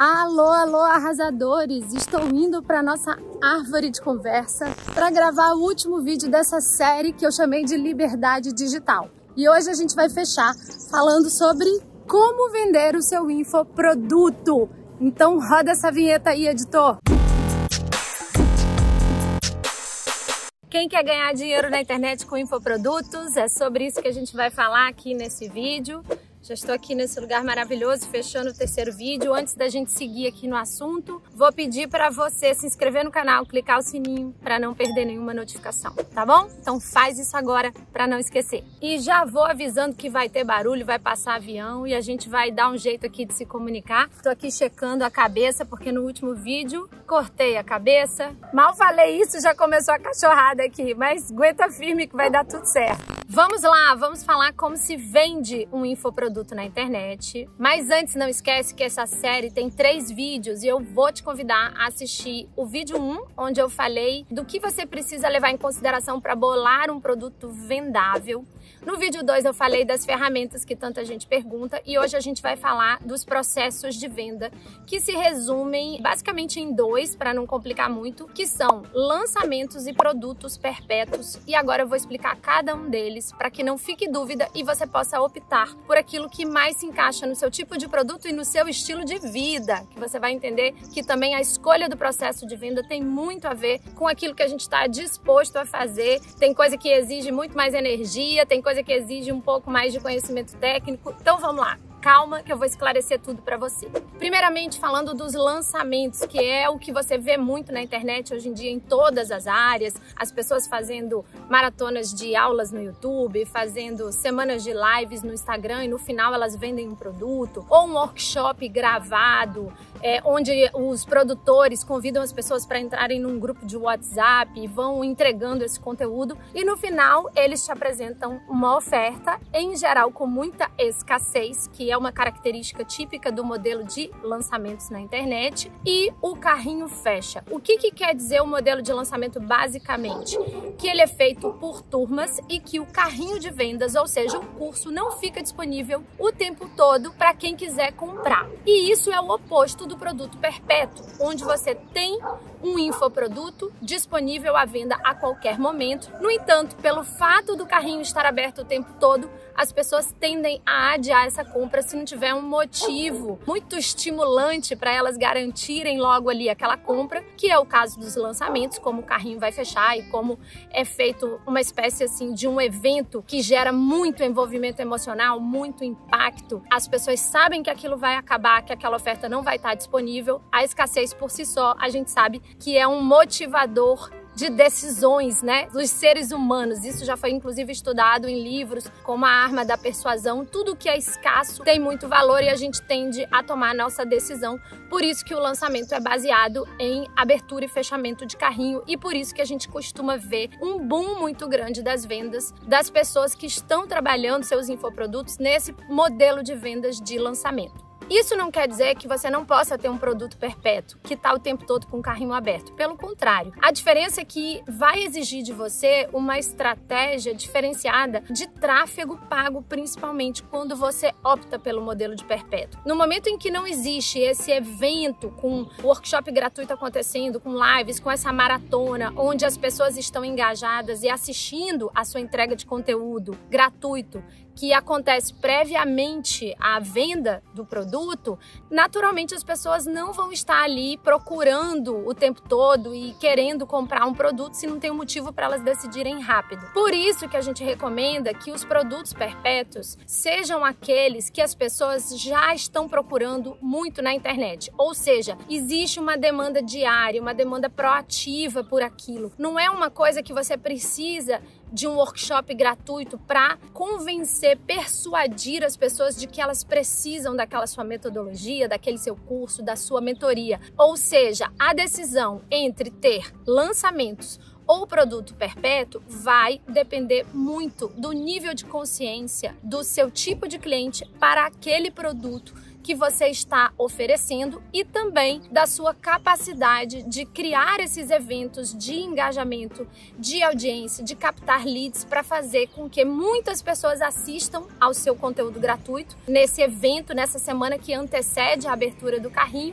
Alô, alô, arrasadores! Estou indo para nossa árvore de conversa para gravar o último vídeo dessa série que eu chamei de Liberdade Digital. E hoje a gente vai fechar falando sobre como vender o seu infoproduto. Então roda essa vinheta aí, editor! Quem quer ganhar dinheiro na internet com infoprodutos? É sobre isso que a gente vai falar aqui nesse vídeo. Já estou aqui nesse lugar maravilhoso, fechando o terceiro vídeo. Antes da gente seguir aqui no assunto, vou pedir para você se inscrever no canal, clicar o sininho para não perder nenhuma notificação, tá bom? Então faz isso agora para não esquecer. E já vou avisando que vai ter barulho, vai passar avião e a gente vai dar um jeito aqui de se comunicar. Estou aqui checando a cabeça, porque no último vídeo cortei a cabeça. Mal falei isso, já começou a cachorrada aqui, mas aguenta firme que vai dar tudo certo. Vamos lá, vamos falar como se vende um infoproduto na internet. Mas antes, não esquece que essa série tem 3 vídeos e eu vou te convidar a assistir o vídeo 1, onde eu falei do que você precisa levar em consideração para bolar um produto vendável. No vídeo 2 eu falei das ferramentas que tanta gente pergunta e hoje a gente vai falar dos processos de venda que se resumem basicamente em 2, para não complicar muito, que são lançamentos e produtos perpétuos. E agora eu vou explicar cada um deles para que não fique dúvida e você possa optar por aquilo que mais se encaixa no seu tipo de produto e no seu estilo de vida, que você vai entender que também a escolha do processo de venda tem muito a ver com aquilo que a gente está disposto a fazer. Tem coisa que exige muito mais energia, tem coisa que exige um pouco mais de conhecimento técnico. Então vamos lá. Calma que eu vou esclarecer tudo para você. Primeiramente, falando dos lançamentos, que é o que você vê muito na internet hoje em dia em todas as áreas, as pessoas fazendo maratonas de aulas no YouTube, fazendo semanas de lives no Instagram e no final elas vendem um produto, ou um workshop gravado, onde os produtores convidam as pessoas para entrarem num grupo de WhatsApp e vão entregando esse conteúdo e no final eles te apresentam uma oferta, em geral com muita escassez, que é uma característica típica do modelo de lançamentos na internet, e o carrinho fecha. O que quer dizer o modelo de lançamento basicamente? Que ele é feito por turmas e que o carrinho de vendas, ou seja, o curso, não fica disponível o tempo todo para quem quiser comprar. E isso é o oposto do produto perpétuo, onde você tem um infoproduto disponível à venda a qualquer momento. No entanto, pelo fato do carrinho estar aberto o tempo todo, as pessoas tendem a adiar essa compra se não tiver um motivo muito estimulante para elas garantirem logo ali aquela compra, que é o caso dos lançamentos, como o carrinho vai fechar e como é feito uma espécie assim de um evento que gera muito envolvimento emocional, muito impacto. As pessoas sabem que aquilo vai acabar, que aquela oferta não vai estar disponível. A escassez por si só, a gente sabe que é um motivador de decisões, né, dos seres humanos. Isso já foi inclusive estudado em livros como A Arma da Persuasão. Tudo que é escasso tem muito valor e a gente tende a tomar a nossa decisão. Por isso que o lançamento é baseado em abertura e fechamento de carrinho e por isso que a gente costuma ver um boom muito grande das vendas das pessoas que estão trabalhando seus infoprodutos nesse modelo de vendas de lançamento. Isso não quer dizer que você não possa ter um produto perpétuo, que está o tempo todo com o carrinho aberto. Pelo contrário, a diferença é que vai exigir de você uma estratégia diferenciada de tráfego pago, principalmente quando você opta pelo modelo de perpétuo. No momento em que não existe esse evento com workshop gratuito acontecendo, com lives, com essa maratona, onde as pessoas estão engajadas e assistindo a sua entrega de conteúdo gratuito, que acontece previamente à venda do produto, naturalmente as pessoas não vão estar ali procurando o tempo todo e querendo comprar um produto se não tem um motivo para elas decidirem rápido. Por isso que a gente recomenda que os produtos perpétuos sejam aqueles que as pessoas já estão procurando muito na internet. Ou seja, existe uma demanda diária, uma demanda proativa por aquilo. Não é uma coisa que você precisa de um workshop gratuito para convencer, persuadir as pessoas de que elas precisam daquela sua metodologia, daquele seu curso, da sua mentoria. Ou seja, a decisão entre ter lançamentos ou produto perpétuo vai depender muito do nível de consciência do seu tipo de cliente para aquele produto que você está oferecendo e também da sua capacidade de criar esses eventos de engajamento, de audiência, de captar leads para fazer com que muitas pessoas assistam ao seu conteúdo gratuito nesse evento, nessa semana que antecede a abertura do carrinho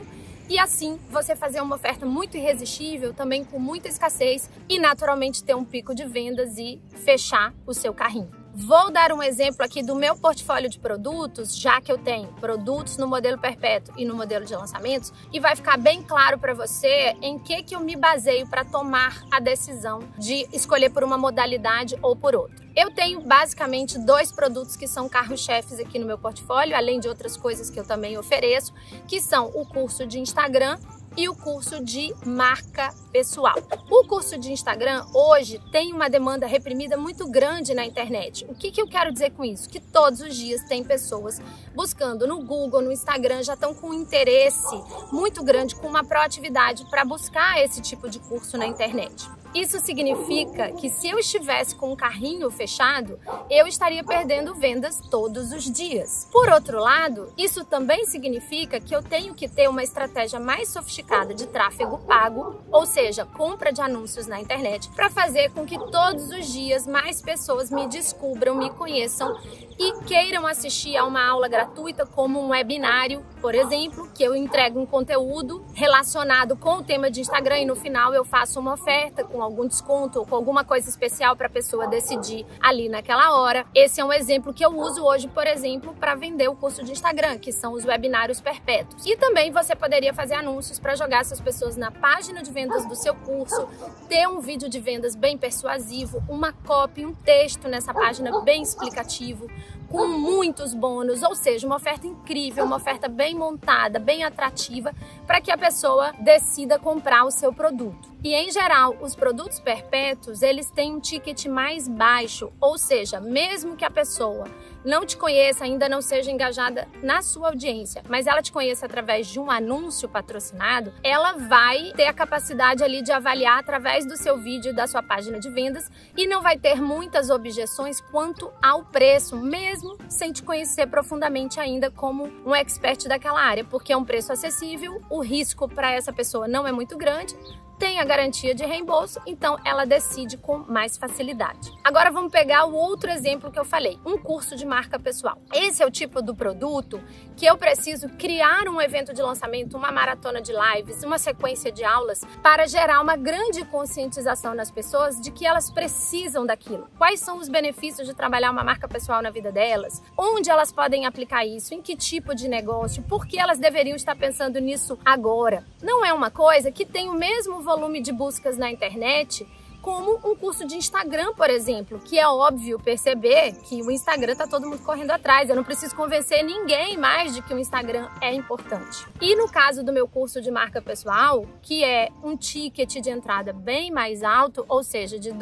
e assim você fazer uma oferta muito irresistível, também com muita escassez e naturalmente ter um pico de vendas e fechar o seu carrinho. Vou dar um exemplo aqui do meu portfólio de produtos, já que eu tenho produtos no modelo perpétuo e no modelo de lançamentos, e vai ficar bem claro para você em que eu me baseio para tomar a decisão de escolher por uma modalidade ou por outra. Eu tenho basicamente 2 produtos que são carro-chefes aqui no meu portfólio, além de outras coisas que eu também ofereço, que são o curso de Instagram e o curso de marca pessoal. O curso de Instagram hoje tem uma demanda reprimida muito grande na internet. O que eu quero dizer com isso? Que todos os dias tem pessoas buscando no Google, no Instagram, já estão com um interesse muito grande, com uma proatividade para buscar esse tipo de curso na internet. Isso significa que se eu estivesse com um carrinho fechado, eu estaria perdendo vendas todos os dias. Por outro lado, isso também significa que eu tenho que ter uma estratégia mais sofisticada de tráfego pago, ou seja, compra de anúncios na internet, para fazer com que todos os dias mais pessoas me descubram, me conheçam e queiram assistir a uma aula gratuita, como um webinário, por exemplo, que eu entrego um conteúdo relacionado com o tema de Instagram e no final eu faço uma oferta com algum desconto ou com alguma coisa especial para a pessoa decidir ali naquela hora. Esse é um exemplo que eu uso hoje, por exemplo, para vender o curso de Instagram, que são os webinários perpétuos. E também você poderia fazer anúncios para jogar essas pessoas na página de vendas do seu curso, ter um vídeo de vendas bem persuasivo, uma copy, um texto nessa página bem explicativo, com muitos bônus, ou seja, uma oferta incrível, uma oferta bem montada, bem atrativa, para que a pessoa decida comprar o seu produto. E em geral, os produtos perpétuos, eles têm um ticket mais baixo, ou seja, mesmo que a pessoa não te conheça, ainda não seja engajada na sua audiência, mas ela te conheça através de um anúncio patrocinado, ela vai ter a capacidade ali de avaliar através do seu vídeo e da sua página de vendas e não vai ter muitas objeções quanto ao preço, mesmo sem te conhecer profundamente ainda como um expert daquela área, porque é um preço acessível, o risco para essa pessoa não é muito grande, tem a garantia de reembolso, então ela decide com mais facilidade. Agora vamos pegar o outro exemplo que eu falei, um curso de marca pessoal. Esse é o tipo do produto que eu preciso criar um evento de lançamento, uma maratona de lives, uma sequência de aulas para gerar uma grande conscientização nas pessoas de que elas precisam daquilo. Quais são os benefícios de trabalhar uma marca pessoal na vida delas? Onde elas podem aplicar isso? Em que tipo de negócio? Por que elas deveriam estar pensando nisso agora? Não é uma coisa que tem o mesmo volume de buscas na internet como um curso de Instagram, por exemplo, que é óbvio perceber que o Instagram tá todo mundo correndo atrás. Eu não preciso convencer ninguém mais de que o Instagram é importante. E no caso do meu curso de marca pessoal, que é um ticket de entrada bem mais alto, ou seja, de R$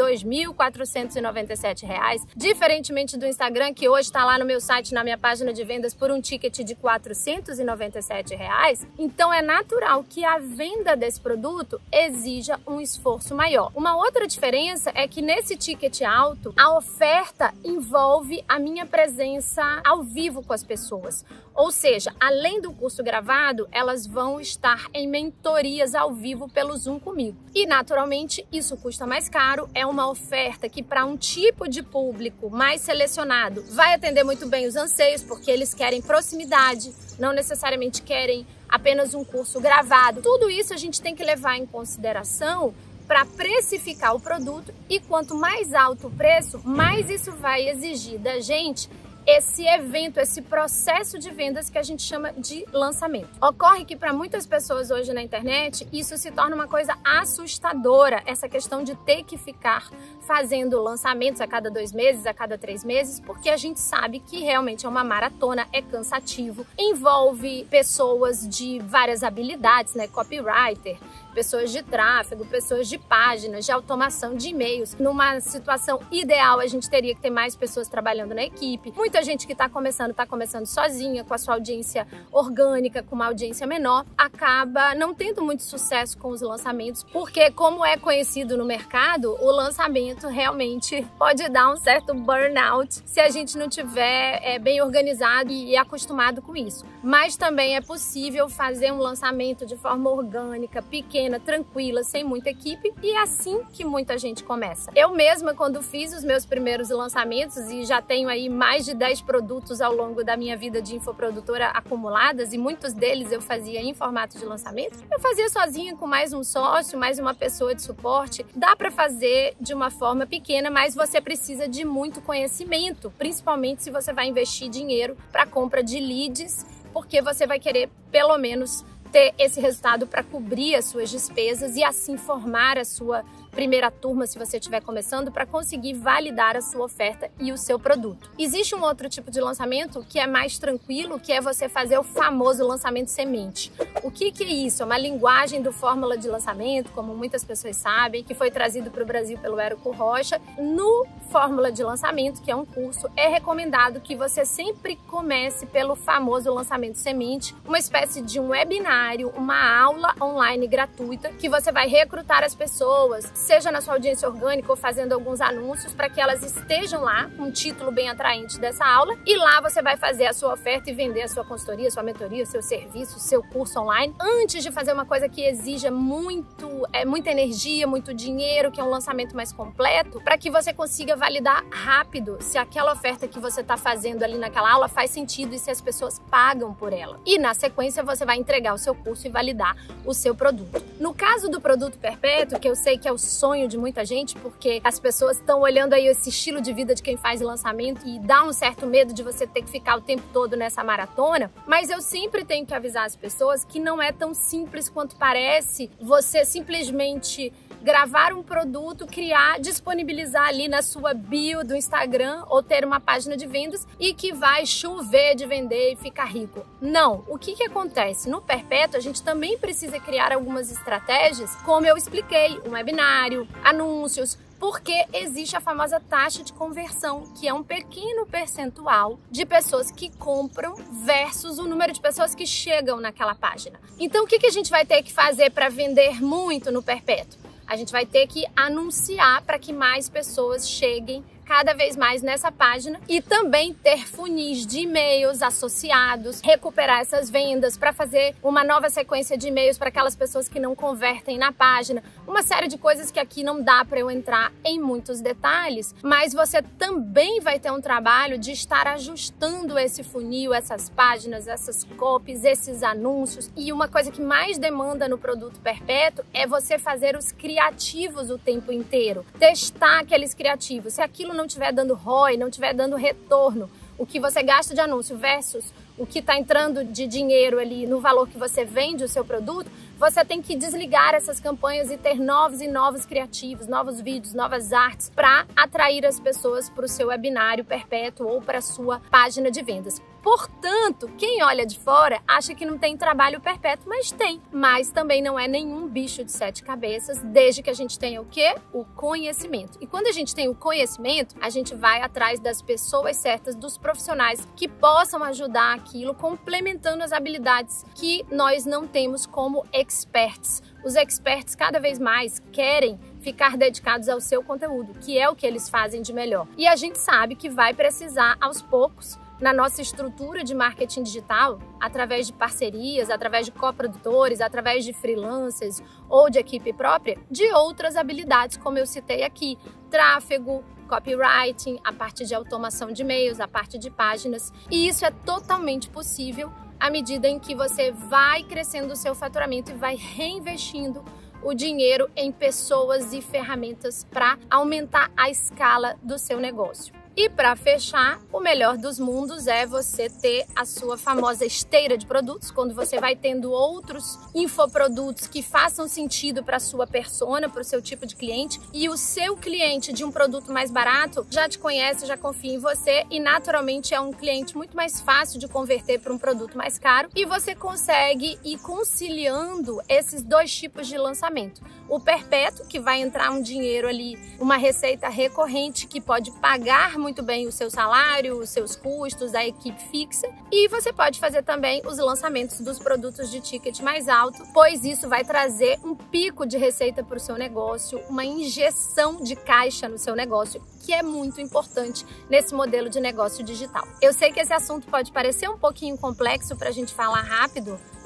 2.497, diferentemente do Instagram, que hoje está lá no meu site, na minha página de vendas, por um ticket de R$ 497, então é natural que a venda desse produto exija um esforço maior. Uma outra diferença é que nesse ticket alto, a oferta envolve a minha presença ao vivo com as pessoas. Ou seja, além do curso gravado, elas vão estar em mentorias ao vivo pelo Zoom comigo. E naturalmente isso custa mais caro, é uma oferta que para um tipo de público mais selecionado vai atender muito bem os anseios, porque eles querem proximidade, não necessariamente querem apenas um curso gravado. Tudo isso a gente tem que levar em consideração para precificar o produto, e quanto mais alto o preço, mais isso vai exigir da gente esse evento, esse processo de vendas que a gente chama de lançamento. Ocorre que para muitas pessoas hoje na internet, isso se torna uma coisa assustadora, essa questão de ter que ficar fazendo lançamentos a cada 2 meses, a cada 3 meses, porque a gente sabe que realmente é uma maratona, é cansativo, envolve pessoas de várias habilidades, né? Copywriter, pessoas de tráfego, pessoas de páginas, de automação de e-mails. Numa situação ideal, a gente teria que ter mais pessoas trabalhando na equipe. Muita gente que está começando sozinha, com a sua audiência orgânica, com uma audiência menor, acaba não tendo muito sucesso com os lançamentos, porque, como é conhecido no mercado, o lançamento realmente pode dar um certo burnout se a gente não tiver bem organizado e acostumado com isso. Mas também é possível fazer um lançamento de forma orgânica, pequena, tranquila, sem muita equipe, e é assim que muita gente começa. Eu mesma, quando fiz os meus primeiros lançamentos, e já tenho aí mais de 10 10 produtos ao longo da minha vida de infoprodutora acumuladas, e muitos deles eu fazia em formato de lançamento. Eu fazia sozinha com mais um sócio, mais uma pessoa de suporte. Dá para fazer de uma forma pequena, mas você precisa de muito conhecimento, principalmente se você vai investir dinheiro para compra de leads, porque você vai querer pelo menos ter esse resultado para cobrir as suas despesas e assim formar a sua primeira turma, se você estiver começando, para conseguir validar a sua oferta e o seu produto. Existe um outro tipo de lançamento que é mais tranquilo, que é você fazer o famoso lançamento semente. O que é isso? É uma linguagem do Fórmula de Lançamento, como muitas pessoas sabem, que foi trazido para o Brasil pelo Érico Rocha. No Fórmula de Lançamento, que é um curso, é recomendado que você sempre comece pelo famoso lançamento semente, uma espécie de um webinário, uma aula online gratuita, que você vai recrutar as pessoas, seja na sua audiência orgânica ou fazendo alguns anúncios para que elas estejam lá, um título bem atraente dessa aula, e lá você vai fazer a sua oferta e vender a sua consultoria, sua mentoria, seu serviço, seu curso online, antes de fazer uma coisa que exija muita energia, muito dinheiro, que é um lançamento mais completo, para que você consiga validar rápido se aquela oferta que você está fazendo ali naquela aula faz sentido e se as pessoas pagam por ela. E na sequência você vai entregar o seu curso e validar o seu produto. No caso do produto perpétuo, que eu sei que é o sonho de muita gente, porque as pessoas estão olhando aí esse estilo de vida de quem faz lançamento e dá um certo medo de você ter que ficar o tempo todo nessa maratona, mas eu sempre tenho que avisar as pessoas que não é tão simples quanto parece você simplesmente gravar um produto, criar, disponibilizar ali na sua bio do Instagram ou ter uma página de vendas e que vai chover de vender e ficar rico. Não. O que acontece? No Perpétuo, a gente também precisa criar algumas estratégias, como eu expliquei, um webinário, anúncios, porque existe a famosa taxa de conversão, que é um pequeno percentual de pessoas que compram versus o número de pessoas que chegam naquela página. Então, o que a gente vai ter que fazer para vender muito no Perpétuo? A gente vai ter que anunciar para que mais pessoas cheguem cada vez mais nessa página e também ter funis de e-mails associados, recuperar essas vendas para fazer uma nova sequência de e-mails para aquelas pessoas que não convertem na página, uma série de coisas que aqui não dá para eu entrar em muitos detalhes, mas você também vai ter um trabalho de estar ajustando esse funil, essas páginas, essas copies, esses anúncios. E uma coisa que mais demanda no produto perpétuo é você fazer os criativos o tempo inteiro, testar aqueles criativos. Se aquilo não estiver dando ROI, não estiver dando retorno, o que você gasta de anúncio versus o que está entrando de dinheiro ali no valor que você vende o seu produto, você tem que desligar essas campanhas e ter novos e novos criativos, novos vídeos, novas artes para atrair as pessoas para o seu webinário perpétuo ou para a sua página de vendas. Portanto, quem olha de fora acha que não tem trabalho perpétuo, mas tem. Mas também não é nenhum bicho de 7 cabeças, desde que a gente tenha o quê? O conhecimento. E quando a gente tem o conhecimento, a gente vai atrás das pessoas certas, dos profissionais que possam ajudar aquilo, complementando as habilidades que nós não temos como experts. Os experts cada vez mais querem ficar dedicados ao seu conteúdo, que é o que eles fazem de melhor. E a gente sabe que vai precisar, aos poucos, na nossa estrutura de marketing digital, através de parcerias, através de coprodutores, através de freelancers ou de equipe própria, de outras habilidades, como eu citei aqui, tráfego, copywriting, a parte de automação de e-mails, a parte de páginas. E isso é totalmente possível à medida em que você vai crescendo o seu faturamento e vai reinvestindo o dinheiro em pessoas e ferramentas para aumentar a escala do seu negócio. E para fechar, o melhor dos mundos é você ter a sua famosa esteira de produtos, quando você vai tendo outros infoprodutos que façam sentido para a sua persona, para o seu tipo de cliente, e o seu cliente de um produto mais barato já te conhece, já confia em você e naturalmente é um cliente muito mais fácil de converter para um produto mais caro e você consegue ir conciliando esses dois tipos de lançamento. O perpétuo, que vai entrar um dinheiro ali, uma receita recorrente que pode pagar muito bem o seu salário, os seus custos, a equipe fixa. E você pode fazer também os lançamentos dos produtos de ticket mais alto, pois isso vai trazer um pico de receita para o seu negócio, uma injeção de caixa no seu negócio, que é muito importante nesse modelo de negócio digital. Eu sei que esse assunto pode parecer um pouquinho complexo para a gente falar rápido,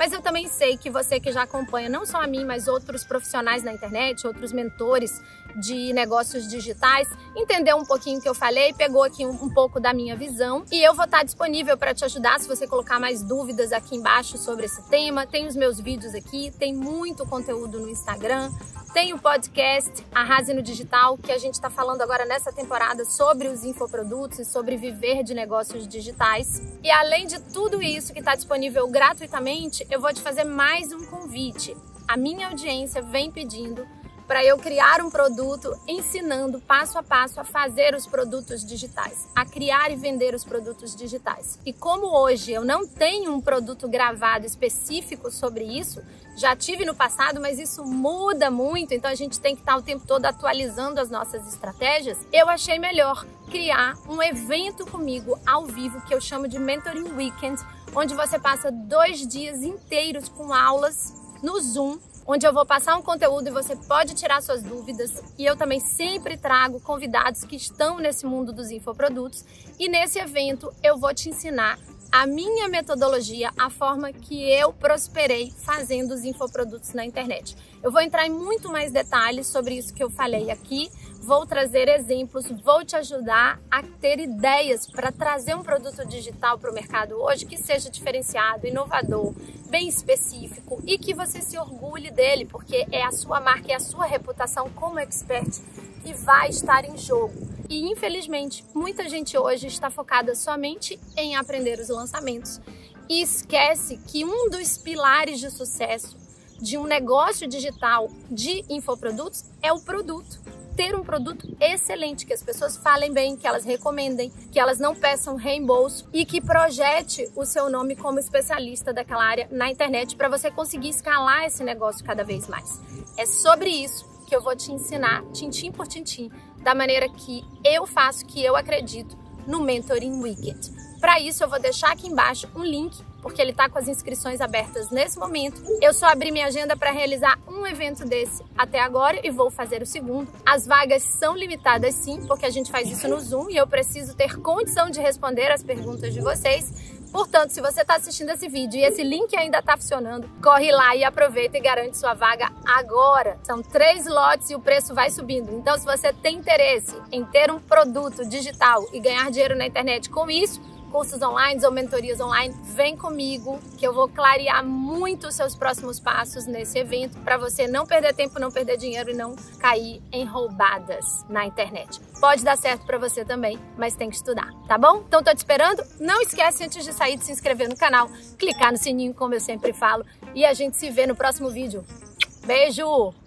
Mas eu também sei que você que já acompanha não só a mim, mas outros profissionais na internet, outros mentores de negócios digitais, entendeu um pouquinho o que eu falei, pegou aqui um pouco da minha visão, e eu vou estar disponível para te ajudar se você colocar mais dúvidas aqui embaixo sobre esse tema. Tem os meus vídeos aqui, tem muito conteúdo no Instagram, tem o podcast Arrase no Digital, que a gente está falando agora nessa temporada sobre os infoprodutos e sobre viver de negócios digitais. E além de tudo isso que está disponível gratuitamente, eu vou te fazer mais um convite. A minha audiência vem pedindo para eu criar um produto ensinando passo a passo a fazer os produtos digitais, a criar e vender os produtos digitais. E como hoje eu não tenho um produto gravado específico sobre isso, já tive no passado, mas isso muda muito, então a gente tem que estar o tempo todo atualizando as nossas estratégias, eu achei melhor criar um evento comigo ao vivo que eu chamo de Mentoring Weekend, onde você passa 2 dias inteiros com aulas no Zoom, onde eu vou passar um conteúdo e você pode tirar suas dúvidas, e eu também sempre trago convidados que estão nesse mundo dos infoprodutos, e nesse evento eu vou te ensinar a minha metodologia, a forma que eu prosperei fazendo os infoprodutos na internet. Eu vou entrar em muito mais detalhes sobre isso que eu falei aqui, vou trazer exemplos, vou te ajudar a ter ideias para trazer um produto digital para o mercado hoje que seja diferenciado, inovador, bem específico e que você se orgulhe dele, porque é a sua marca e a sua reputação como expert que vai estar em jogo. E infelizmente, muita gente hoje está focada somente em aprender os lançamentos e esquece que um dos pilares de sucesso de um negócio digital de infoprodutos é o produto. Ter um produto excelente, que as pessoas falem bem, que elas recomendem, que elas não peçam reembolso e que projete o seu nome como especialista daquela área na internet para você conseguir escalar esse negócio cada vez mais. É sobre isso que eu vou te ensinar, tintim por tintim, da maneira que eu faço, que eu acredito, no Mentoring Weekend. Para isso, eu vou deixar aqui embaixo um link, porque ele está com as inscrições abertas nesse momento. Eu só abri minha agenda para realizar um evento desse até agora e vou fazer o segundo. As vagas são limitadas sim, porque a gente faz isso no Zoom e eu preciso ter condição de responder as perguntas de vocês. Portanto, se você está assistindo esse vídeo e esse link ainda está funcionando, corre lá e aproveita e garante sua vaga agora. São 3 lotes e o preço vai subindo. Então, se você tem interesse em ter um produto digital e ganhar dinheiro na internet com isso, cursos online ou mentorias online, vem comigo que eu vou clarear muito os seus próximos passos nesse evento para você não perder tempo, não perder dinheiro e não cair em roubadas na internet. Pode dar certo para você também, mas tem que estudar, tá bom? Então tô te esperando. Não esquece antes de sair de se inscrever no canal, clicar no sininho como eu sempre falo e a gente se vê no próximo vídeo. Beijo!